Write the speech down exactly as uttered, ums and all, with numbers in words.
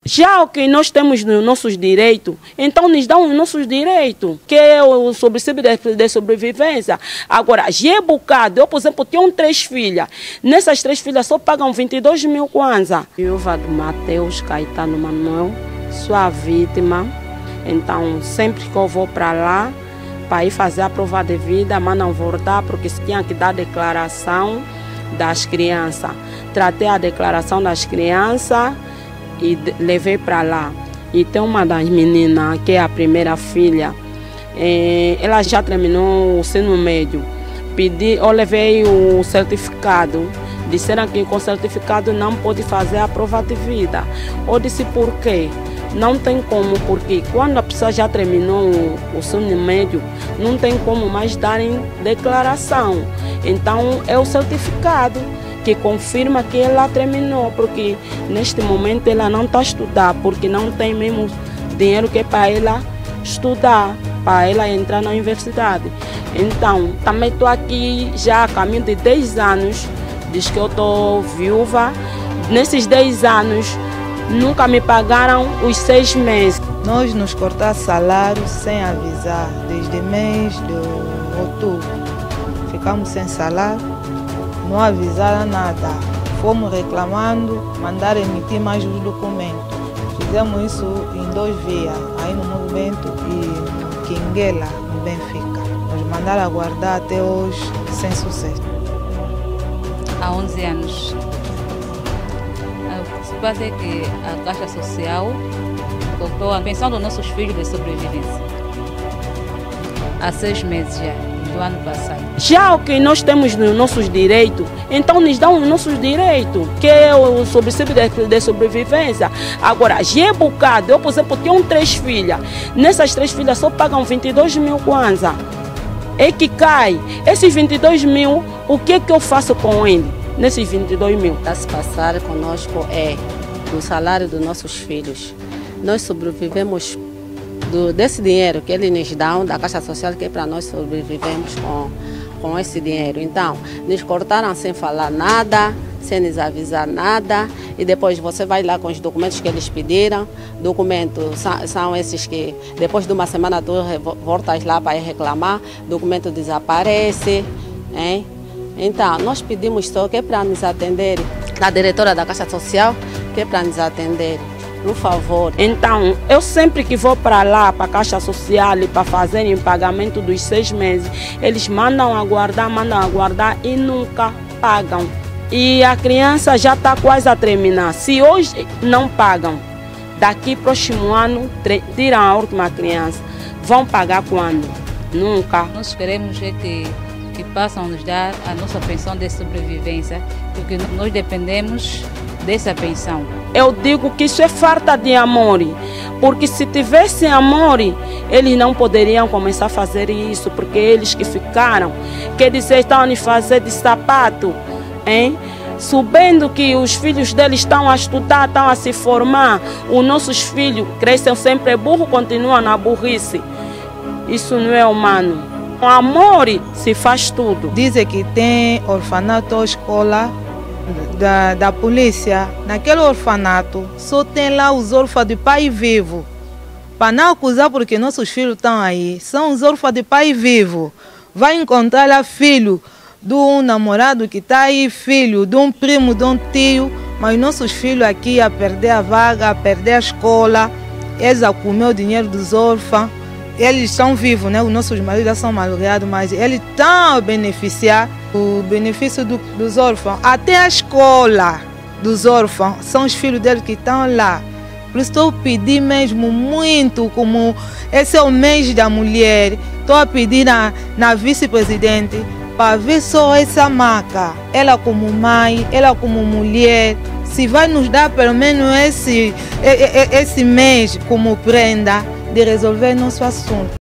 Já o que nós temos nos nossos direitos, então nos dão os nossos direitos, que é o subsídio de, de sobrevivência. Agora, já é bocado, eu, por exemplo, tenho três filhas. Nessas três filhas só pagam vinte e dois mil kwanza. Viúva do Mateus Caetano Manuel, sou a vítima. Então, sempre que eu vou para lá, para ir fazer a prova de vida, mandam voltar, porque se tinha que dar declaração das crianças. Tratei a declaração das crianças e levei para lá. E tem uma das meninas, que é a primeira filha, eh, ela já terminou o ensino médio. Pedi, eu levei o certificado. Disseram que com certificado não pode fazer a prova de vida. Eu disse por quê? Não tem como, porque quando a pessoa já terminou o ensino médio, não tem como mais darem declaração. Então é o certificado que confirma que ela terminou, porque neste momento ela não está a estudar, porque não tem mesmo dinheiro que é para ela estudar, para ela entrar na universidade. Então, também estou aqui já a caminho de dez anos, diz que eu estou viúva. Nesses dez anos, nunca me pagaram os seis meses. Nós nos cortar salário sem avisar, desde mês de outubro. Ficamos sem salário. Não avisaram nada, fomos reclamando, mandaram emitir mais os documentos. Fizemos isso em dois dias, aí no Movimento e no Quinguela, no Benfica. Nos mandaram aguardar até hoje sem sucesso. Há onze anos. O que se passa é que a Caixa Social cortou a pensão dos nossos filhos de sobrevivência. Há seis meses já. Do ano passado. Já o que nós temos nos nossos direitos, então nos dão os nossos direitos, que é o subsídio de, de sobrevivência. Agora, já é bocado, eu, por exemplo, tenho três filhas. Nessas três filhas só pagam vinte e dois mil kwanza. É que cai. Esses vinte e dois mil, o que é que eu faço com ele? Nesses vinte e dois mil. A se passar conosco é do salário dos nossos filhos. Nós sobrevivemos Do, desse dinheiro que eles nos dão, da Caixa Social, que é para nós sobrevivemos com, com esse dinheiro. Então, nos cortaram sem falar nada, sem nos avisar nada, e depois você vai lá com os documentos que eles pediram. Documentos são, são esses que, depois de uma semana, tu voltas lá para reclamar, documento desaparece. Hein? Então, nós pedimos só que é para nos atender, da diretora da Caixa Social, que é para nos atender. Por favor. Então, eu sempre que vou para lá, para a Caixa Social, para fazerem o pagamento dos seis meses, eles mandam aguardar, mandam aguardar e nunca pagam. E a criança já está quase a terminar. Se hoje não pagam, daqui próximo ano, tiram a última criança. Vão pagar quando? Nunca. Nós queremos é que, que possam nos dar a nossa pensão de sobrevivência, porque nós dependemos dessa pensão. Eu digo que isso é falta de amor, porque se tivesse amor, eles não poderiam começar a fazer isso, porque eles que ficaram, quer dizer, estão a fazer de sapato, hein? Sabendo que os filhos deles estão a estudar, estão a se formar, os nossos filhos crescem sempre burro, continuam na burrice. Isso não é humano. O amor se faz tudo. Dizem que tem orfanato ou escola Da, da polícia, naquele orfanato, só tem lá os órfãos de pai vivo. Para não acusar porque nossos filhos estão aí, são os órfãos de pai vivo. Vai encontrar lá filho de um namorado que está aí, filho de um primo, de um tio, mas nossos filhos aqui a perder a vaga, a perder a escola, eles a comer o dinheiro dos órfãos. Eles estão vivos, né? Os nossos maridos já são malcriados, mas eles estão a beneficiar o benefício do, dos órfãos. Até a escola dos órfãos são os filhos deles que estão lá. Por isso estou a pedir mesmo muito, como esse é o mês da mulher, estou a pedir na, na vice-presidente para ver só essa maca. Ela como mãe, ela como mulher, se vai nos dar pelo menos esse, esse mês como prenda de resolver nosso assunto.